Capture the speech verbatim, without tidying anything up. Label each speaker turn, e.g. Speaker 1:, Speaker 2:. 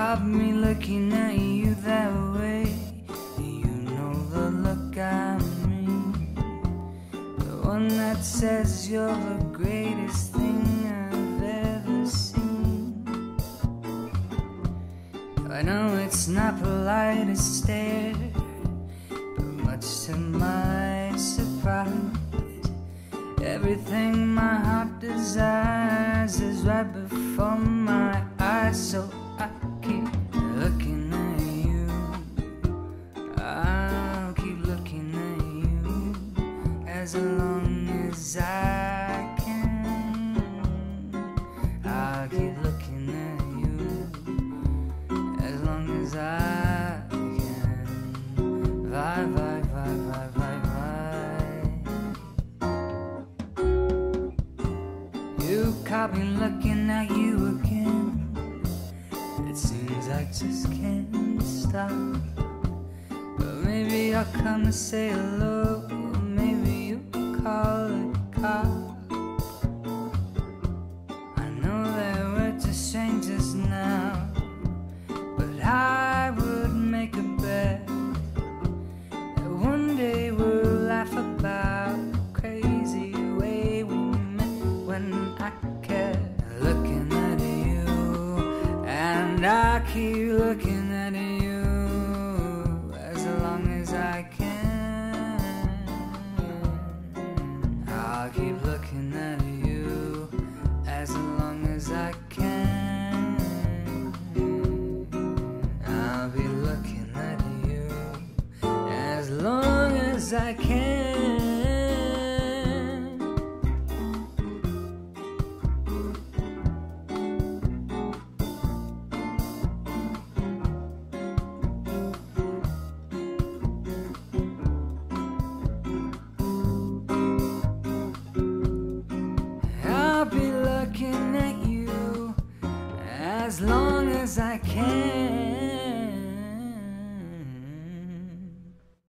Speaker 1: Got me looking at you that way. You know the look I mean, the one that says you're the greatest thing I've ever seen. I know it's not polite to stare, but much to my surprise, everything my heart desires is right before my eyes. So I keep looking at you, I'll keep looking at you as long as I can. I'll keep looking at you as long as I can. Bye, bye, bye, bye, bye, bye. You caught me looking at you again. It seems I just can't stop. But maybe I'll come and say hello, or maybe you'll call a cop. I know that we're just strangers now, but I would make a bet that one day we'll laugh about the crazy way we met when I kept looking at you, and I keep looking at you as long as I can. I'll keep looking at you as long as I can. I'll be looking at you as long as I can. I'll be looking at you as long as I can.